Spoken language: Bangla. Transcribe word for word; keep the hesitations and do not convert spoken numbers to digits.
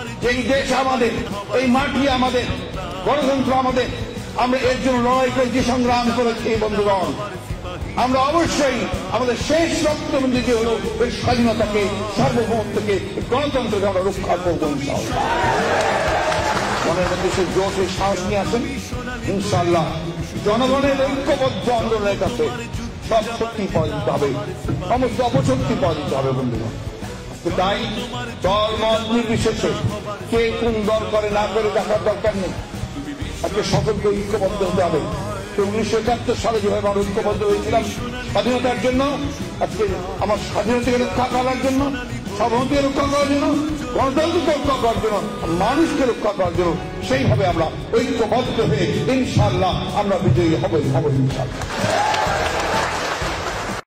এই দেশ আমাদের, এই মাটি আমাদের, গণতন্ত্র আমাদের, আমরা এর জন্য লড়াই করেছি, সংগ্রাম করেছি বন্ধুগণ। আমরা অবশ্যই আমাদের শেষ রক্তবন্ধী যে হল এই স্বাধীনতাকে, সার্বভৌমত্বকে, গণতন্ত্রকে আমরা রক্ষা করবো ইনশাআল্লাহ। মনের মধ্যে সে জোশ, সাহস নিয়ে আসেন ইনশাআল্লাহ। জনগণের ঐক্যবদ্ধ আন্দোলনের কাছে সব শক্তি পাওয়া দিতে হবে, সমস্ত অপশক্তি পাওয়া দিতে হবে বন্ধুগণ। তাই দল মত নির্বিশেষে কে কোন দল করে না করে দেখার দরকার নেই, আজকে সকলকে ঐক্যবদ্ধ হতে হবে। উনিশশো একাত্তর সালে যেভাবে আমরা ঐক্যবদ্ধ হয়েছিলাম স্বাধীনতার জন্য, আজকে আমার স্বাধীনতাকে রক্ষা করার জন্য, সার্বভৌমত্বকে রক্ষা করার জন্য, গণতন্ত্রকে রক্ষা করার জন্য, মানুষকে রক্ষা করার জন্য, সেইভাবে আমরা ঐক্যবদ্ধ হয়ে ইনশাআল্লাহ আমরা বিজয়ী হবই হব ইনশাআল্লাহ।